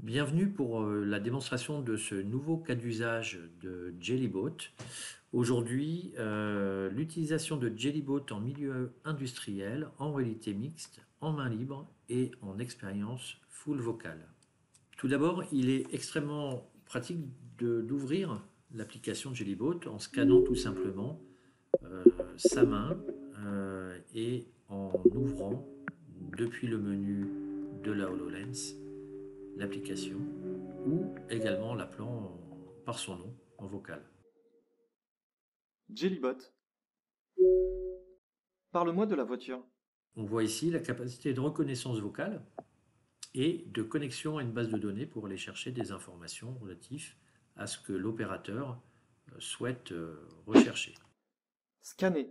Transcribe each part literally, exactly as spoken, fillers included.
Bienvenue pour euh, la démonstration de ce nouveau cas d'usage de Jellybot. Aujourd'hui, euh, l'utilisation de Jellybot en milieu industriel, en réalité mixte, en main libre et en expérience full vocale. Tout d'abord, il est extrêmement pratique d'ouvrir l'application Jellybot en scannant tout simplement euh, sa main euh, et en ouvrant depuis le menu de la HoloLens l'application ou également l'appelant par son nom en vocal. Jellybot, parle-moi de la voiture. On voit ici la capacité de reconnaissance vocale et de connexion à une base de données pour aller chercher des informations relatives à ce que l'opérateur souhaite rechercher. Scanner.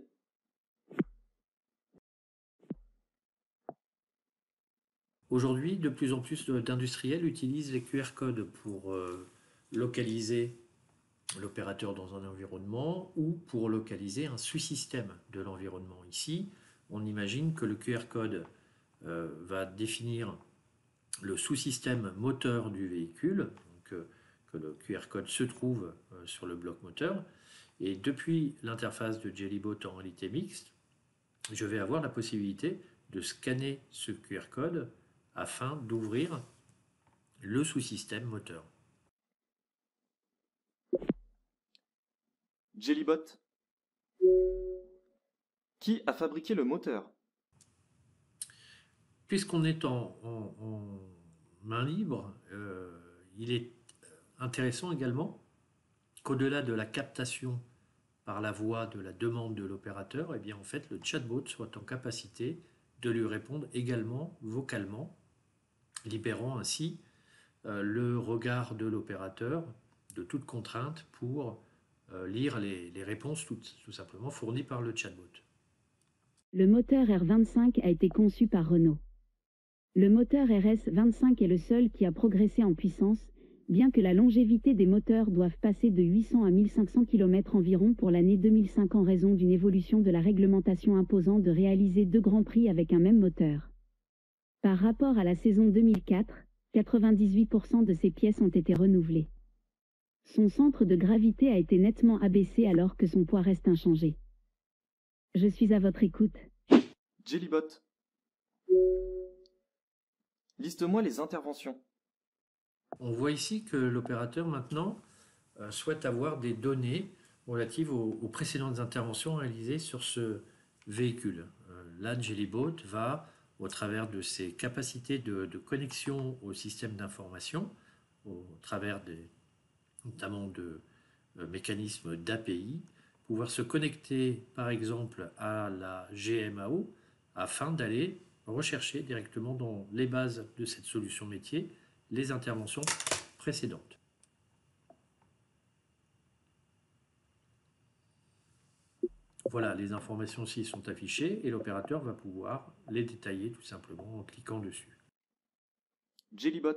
Aujourd'hui, de plus en plus d'industriels utilisent les Q R codes pour localiser l'opérateur dans un environnement ou pour localiser un sous-système de l'environnement. Ici, on imagine que le Q R code euh, va définir le sous-système moteur du véhicule, donc euh, que le Q R code se trouve euh, sur le bloc moteur. Et depuis l'interface de Jellybot en réalité mixte, je vais avoir la possibilité de scanner ce Q R code afin d'ouvrir le sous-système moteur. Jellybot. Qui a fabriqué le moteur? Puisqu'on est en, en, en, main libre, euh, il est intéressant également qu'au-delà de la captation par la voix de la demande de l'opérateur, eh bien en fait le chatbot soit en capacité de lui répondre également vocalement, libérant ainsi euh, le regard de l'opérateur de toute contrainte pour euh, lire les, les réponses tout, tout simplement fournies par le chatbot. Le moteur R vingt-cinq a été conçu par Renault. Le moteur R S vingt-cinq est le seul qui a progressé en puissance, bien que la longévité des moteurs doive passer de huit cents à mille cinq cents kilomètres environ pour l'année deux mille cinq en raison d'une évolution de la réglementation imposant de réaliser deux grands prix avec un même moteur. Par rapport à la saison deux mille quatre, quatre-vingt-dix-huit pour cent de ses pièces ont été renouvelées. Son centre de gravité a été nettement abaissé alors que son poids reste inchangé. Je suis à votre écoute. Jellybot. Liste-moi les interventions. On voit ici que l'opérateur maintenant euh, souhaite avoir des données relatives aux, aux précédentes interventions réalisées sur ce véhicule. Euh, là, Jellybot va, au travers de ses capacités de, de connexion au système d'information, au travers des, notamment de euh, mécanismes d'A P I, pouvoir se connecter par exemple à la G M A O afin d'aller rechercher directement dans les bases de cette solution métier les interventions précédentes. Voilà, les informations ci sont affichées et l'opérateur va pouvoir les détailler tout simplement en cliquant dessus. Jellybot.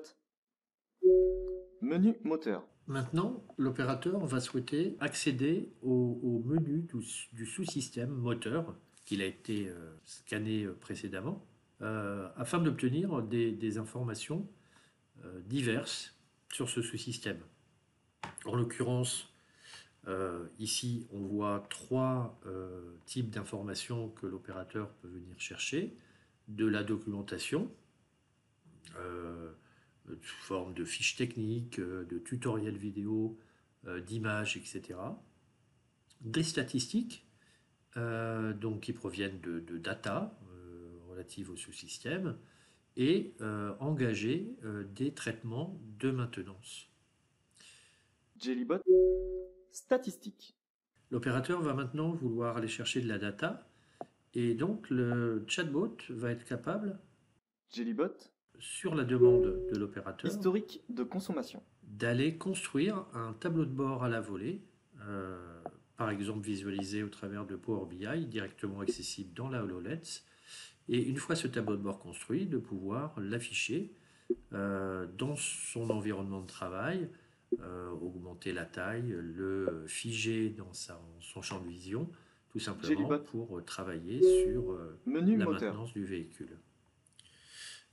Menu moteur. Maintenant, l'opérateur va souhaiter accéder au, au menu du, du sous-système moteur qu'il a été euh, scanné précédemment euh, afin d'obtenir des, des informations euh, diverses sur ce sous-système. En l'occurrence, euh, ici, on voit trois euh, types d'informations que l'opérateur peut venir chercher. De la documentation, euh, sous forme de fiches techniques, de tutoriels vidéo, euh, d'images, et cetera. Des statistiques, euh, donc qui proviennent de, de data euh, relatives au sous-système, et euh, engager euh, des traitements de maintenance. Jellybot. Statistiques. L'opérateur va maintenant vouloir aller chercher de la data, et donc le chatbot va être capable, Jellybot. sur la demande de l'opérateur, Historique de consommation. d'aller construire un tableau de bord à la volée, euh, par exemple visualisé au travers de Power B I, directement accessible dans la HoloLens, et une fois ce tableau de bord construit, de pouvoir l'afficher euh, dans son environnement de travail, euh, augmenter la taille, le figer dans sa, son champ de vision, tout simplement Jellybot. pour travailler sur euh, Menu la moteur. maintenance du véhicule.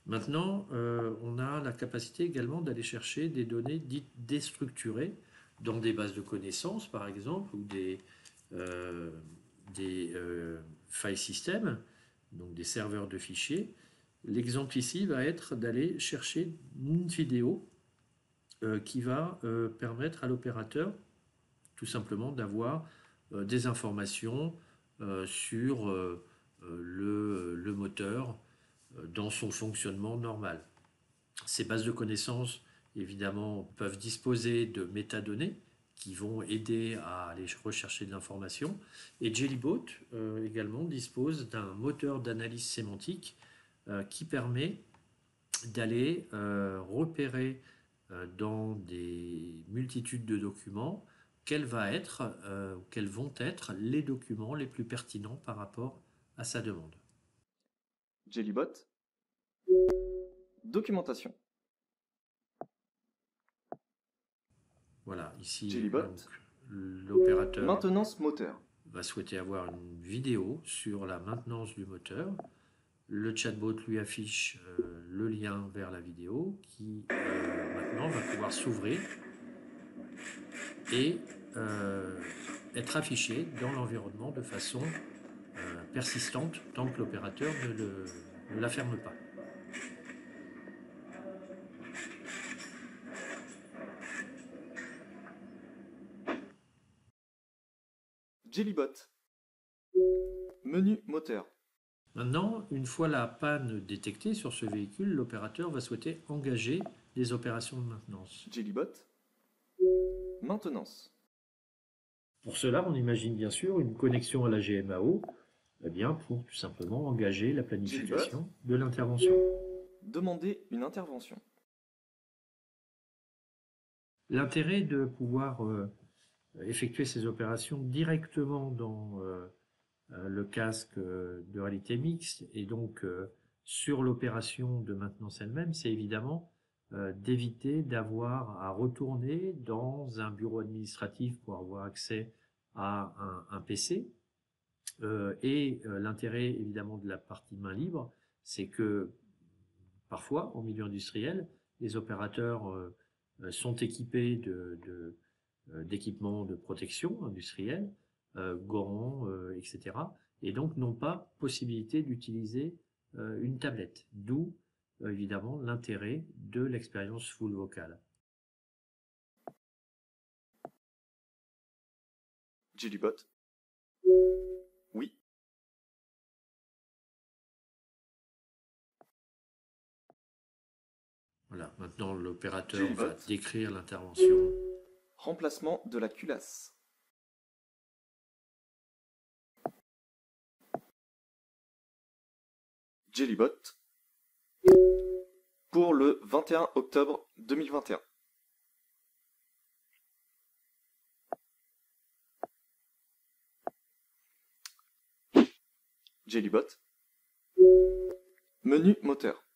Maintenant, euh, on a la capacité également d'aller chercher des données dites déstructurées dans des bases de connaissances, par exemple, ou des, euh, des euh, file systems, donc des serveurs de fichiers. L'exemple ici va être d'aller chercher une vidéo euh, qui va euh, permettre à l'opérateur tout simplement d'avoir euh, des informations euh, sur euh, le, le moteur euh, dans son fonctionnement normal. Ces bases de connaissances, évidemment, peuvent disposer de métadonnées qui vont aider à aller rechercher de l'information. Et Jellybot euh, également dispose d'un moteur d'analyse sémantique euh, qui permet d'aller euh, repérer euh, dans des multitudes de documents quels, va être, euh, quels vont être les documents les plus pertinents par rapport à sa demande. Jellybot. Documentation. Voilà, ici, Jellybot. l'opérateur Maintenance moteur. va souhaiter avoir une vidéo sur la maintenance du moteur. Le chatbot lui affiche euh, le lien vers la vidéo qui euh, maintenant va pouvoir s'ouvrir et euh, être affiché dans l'environnement de façon euh, persistante tant que l'opérateur ne, le, ne la ferme pas. Jellybot. Menu moteur. Maintenant, une fois la panne détectée sur ce véhicule, l'opérateur va souhaiter engager des opérations de maintenance. Jellybot. Maintenance. Pour cela, on imagine bien sûr une connexion à la G M A O eh bien, pour tout simplement engager la planification de l'intervention. Demander une intervention. L'intérêt de pouvoir euh, effectuer ces opérations directement dans euh, le casque de réalité mixte et donc euh, sur l'opération de maintenance elle-même, c'est évidemment euh, d'éviter d'avoir à retourner dans un bureau administratif pour avoir accès à un, un P C. Euh, et euh, l'intérêt évidemment de la partie main libre, c'est que parfois, en milieu industriel, les opérateurs euh, sont équipés de, de, euh, d'équipements de protection industrielle, euh, gants, euh, et cetera, et donc n'ont pas possibilité d'utiliser euh, une tablette, d'où euh, évidemment l'intérêt de l'expérience full vocale. Jellybot. Oui. Voilà, maintenant l'opérateur va décrire l'intervention. Remplacement de la culasse. Jellybot. Pour le vingt et un octobre deux mille vingt et un. Jellybot. Menu moteur.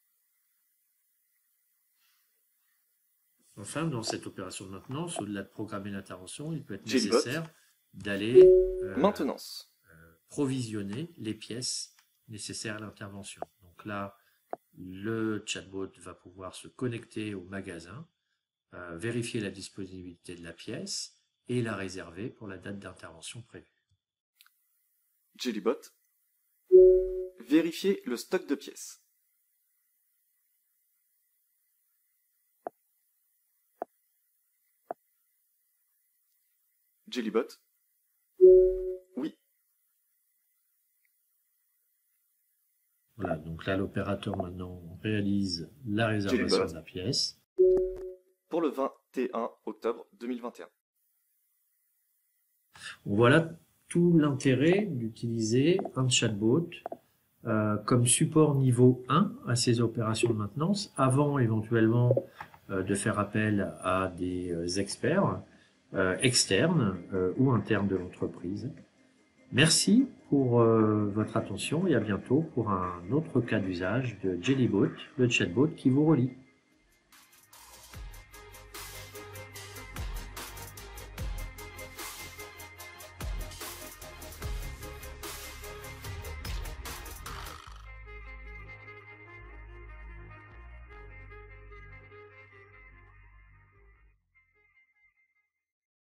Enfin, dans cette opération de maintenance, au-delà de programmer l'intervention, il peut être Jellybot. nécessaire d'aller euh, Maintenance. euh, provisionner les pièces nécessaires à l'intervention. Donc là, le chatbot va pouvoir se connecter au magasin, euh, vérifier la disponibilité de la pièce et la réserver pour la date d'intervention prévue. Jellybot. Vérifier le stock de pièces. Jellybot. Oui. Voilà, donc là, l'opérateur maintenant réalise la réservation Jellybot. de la pièce. Pour le vingt et un octobre deux mille vingt et un. Voilà tout l'intérêt d'utiliser un chatbot euh, comme support niveau un à ces opérations de maintenance, avant éventuellement euh, de faire appel à des euh, experts euh, externes euh, ou internes de l'entreprise. Merci pour euh, votre attention et à bientôt pour un autre cas d'usage de Jellybot, le chatbot qui vous relie.